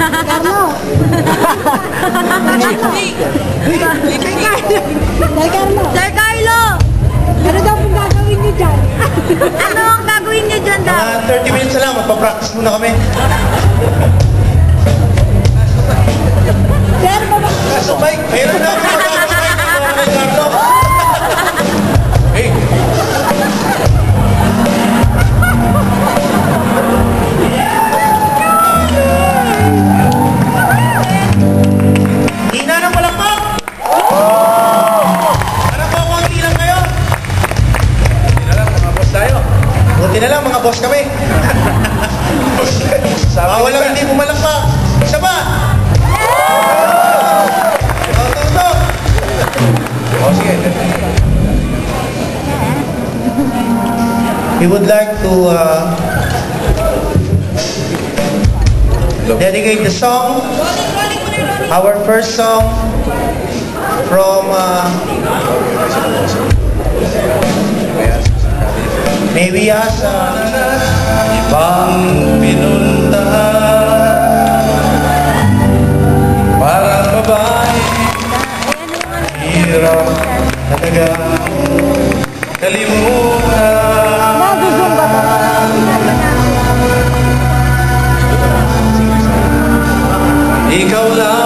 Carlo. Sir Carlo. Sir Carlo! Ano daw pong gagawin niyo dyan? Ano ang gagawin niyo dyan daw? 30 minutes na lang, magpa-practice muna kami. Sir, baba. Kaso Mike, mayroon na kami magkakasay kay Carlo. Hey! Hina ng palakpak! Parang po, konti lang kayo. Buti na lang, mga boss tayo. Buti na lang, mga boss kami. Bawal lang hindi pumalakpak. Isa ba? Ito. O, sige. We would like to dedicate the song, our first song from Maybe Asa. Ibang pinuntahan, parang babae, hirap talagang kalimutan. Nagusong ba ba? Ikaw lang